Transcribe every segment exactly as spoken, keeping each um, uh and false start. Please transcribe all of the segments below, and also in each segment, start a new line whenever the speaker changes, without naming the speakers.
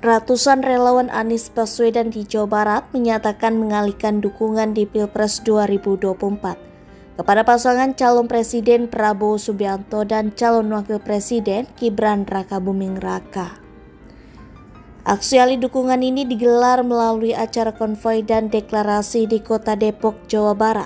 Ratusan relawan Anies Baswedan di Jawa Barat menyatakan mengalihkan dukungan di Pilpres dua ribu dua puluh empat kepada pasangan calon Presiden Prabowo Subianto dan calon Wakil Presiden Gibran Rakabuming Raka. Aksi alih dukungan ini digelar melalui acara konvoi dan deklarasi di Kota Depok, Jawa Barat.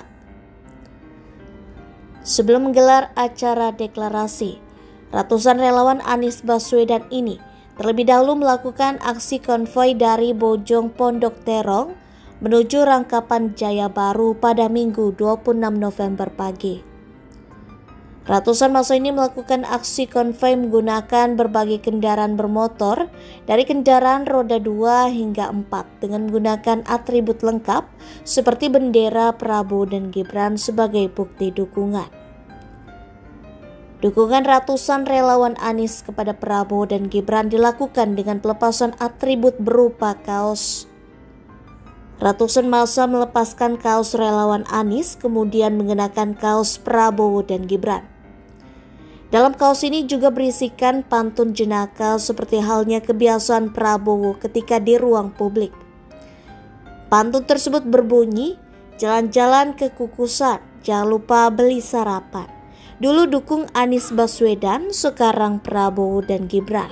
Sebelum menggelar acara deklarasi, ratusan relawan Anies Baswedan ini terlebih dahulu melakukan aksi konvoi dari Bojong Pondok Terong menuju Rangkapan Jaya Baru pada Minggu dua puluh enam November pagi. Ratusan massa ini melakukan aksi konvoi menggunakan berbagai kendaraan bermotor dari kendaraan roda dua hingga empat dengan menggunakan atribut lengkap seperti bendera Prabowo dan Gibran sebagai bukti dukungan. Dukungan ratusan relawan Anies kepada Prabowo dan Gibran dilakukan dengan pelepasan atribut berupa kaos. Ratusan massa melepaskan kaos relawan Anies kemudian mengenakan kaos Prabowo dan Gibran. Dalam kaos ini juga berisikan pantun jenaka seperti halnya kebiasaan Prabowo ketika di ruang publik. Pantun tersebut berbunyi, "Jalan-jalan ke Kukusan, jangan lupa beli sarapan. Dulu dukung Anies Baswedan, sekarang Prabowo dan Gibran."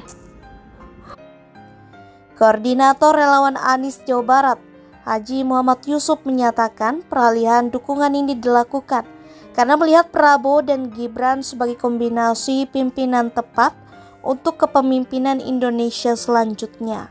Koordinator relawan Anies Jawa Barat, Haji Muhammad Yusuf menyatakan peralihan dukungan ini dilakukan karena melihat Prabowo dan Gibran sebagai kombinasi pimpinan tepat untuk kepemimpinan Indonesia selanjutnya.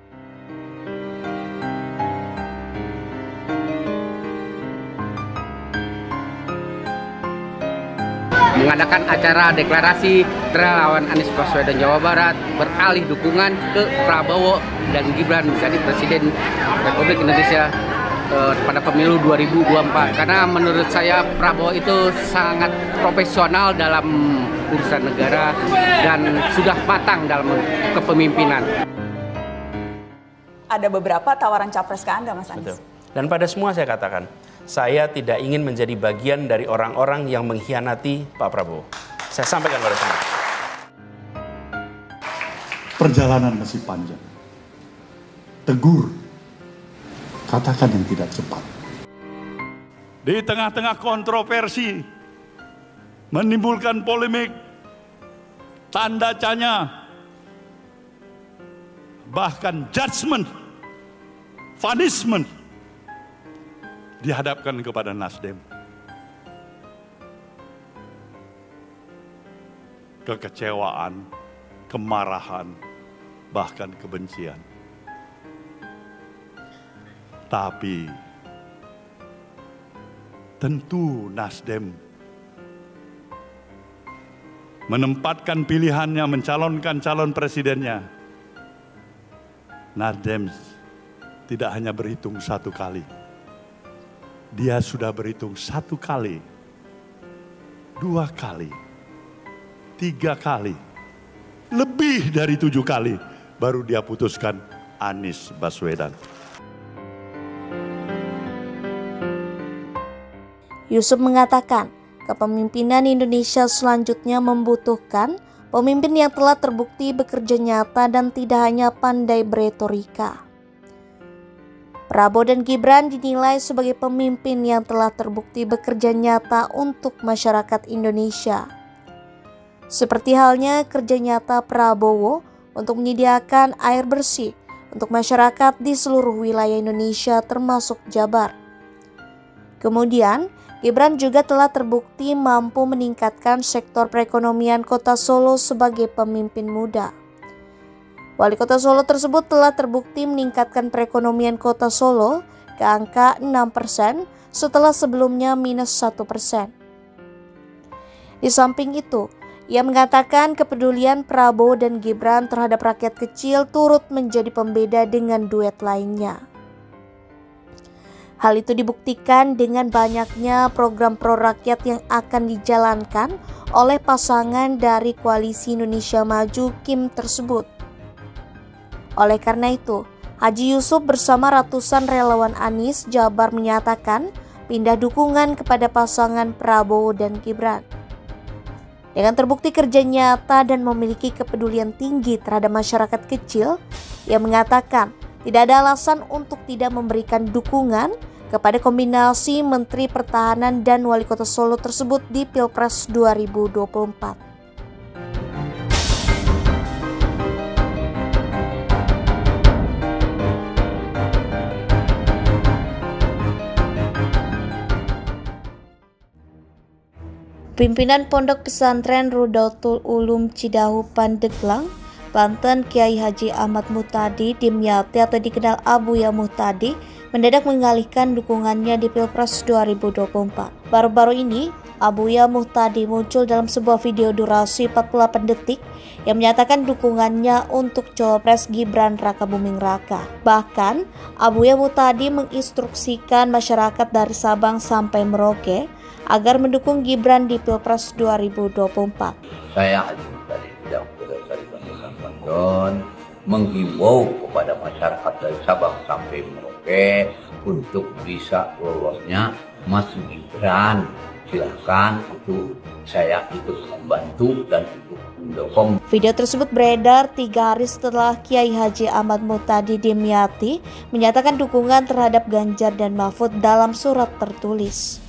Mengadakan acara deklarasi relawan Anies Baswedan Jawa Barat beralih dukungan ke Prabowo dan Gibran menjadi Presiden Republik Indonesia eh, pada pemilu dua ribu dua puluh empat. Karena menurut saya Prabowo itu sangat profesional dalam urusan negara dan sudah matang dalam kepemimpinan.
Ada beberapa tawaran capres ke Anda, Mas Anies.
Betul. Dan pada semua saya katakan, saya tidak ingin menjadi bagian dari orang-orang yang mengkhianati Pak Prabowo. Saya sampaikan pada semua.
Perjalanan masih panjang. Tegur, katakan yang tidak cepat. Di tengah-tengah kontroversi, menimbulkan polemik, tanda tanya, bahkan judgment, punishment, dihadapkan kepada Nasdem. Kekecewaan, kemarahan, bahkan kebencian. Tapi tentu Nasdem menempatkan pilihannya mencalonkan calon presidennya. Nasdem tidak hanya berhitung satu kali. Dia sudah berhitung satu kali, dua kali, tiga kali, lebih dari tujuh kali, baru dia putuskan Anies Baswedan.
Yusuf mengatakan, kepemimpinan Indonesia selanjutnya membutuhkan pemimpin yang telah terbukti bekerja nyata dan tidak hanya pandai beretorika. Prabowo dan Gibran dinilai sebagai pemimpin yang telah terbukti bekerja nyata untuk masyarakat Indonesia. Seperti halnya kerja nyata Prabowo untuk menyediakan air bersih untuk masyarakat di seluruh wilayah Indonesia termasuk Jabar. Kemudian, Gibran juga telah terbukti mampu meningkatkan sektor perekonomian Kota Solo sebagai pemimpin muda. Wali Kota Solo tersebut telah terbukti meningkatkan perekonomian Kota Solo ke angka enam persen setelah sebelumnya minus satu persen. Di samping itu, ia mengatakan kepedulian Prabowo dan Gibran terhadap rakyat kecil turut menjadi pembeda dengan duet lainnya. Hal itu dibuktikan dengan banyaknya program pro rakyat yang akan dijalankan oleh pasangan dari Koalisi Indonesia Maju Kim tersebut. Oleh karena itu, Haji Yusuf bersama ratusan relawan Anies Jabar menyatakan pindah dukungan kepada pasangan Prabowo dan Gibran. Dengan terbukti kerja nyata dan memiliki kepedulian tinggi terhadap masyarakat kecil, ia mengatakan tidak ada alasan untuk tidak memberikan dukungan kepada kombinasi Menteri Pertahanan dan Wali Kota Solo tersebut di Pilpres dua ribu dua puluh empat. Pimpinan Pondok Pesantren Rudatul Ulum Cidahu Pandeglang, Banten, Kiai Haji Ahmad Muhtadi Dimyati atau dikenal Abuya Muhtadi mendadak mengalihkan dukungannya di Pilpres dua ribu dua puluh empat. Baru-baru ini, Abuya Muhtadi muncul dalam sebuah video durasi empat puluh delapan detik yang menyatakan dukungannya untuk Cawapres Gibran Rakabuming Raka. Bahkan, Abuya Muhtadi menginstruksikan masyarakat dari Sabang sampai Merauke agar mendukung Gibran di Pilpres dua ribu dua puluh empat.
Saya dari bidang dari Banten Banten menghimbau kepada masyarakat dari Sabang sampai Merauke untuk bisa lolosnya Mas Gibran. Silakan, itu saya ikut membantu dan ikut mendukung.
Video tersebut beredar tiga hari setelah Kiai Haji Ahmad Muhtadi Dimyati menyatakan dukungan terhadap Ganjar dan Mahfud dalam surat tertulis.